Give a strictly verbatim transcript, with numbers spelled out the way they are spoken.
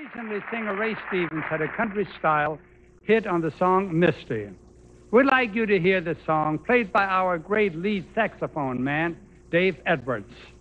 Recently, singer Ray Stevens had a country-style hit on the song Misty. We'd like you to hear this song played by our great lead saxophone man, Dave Edwards.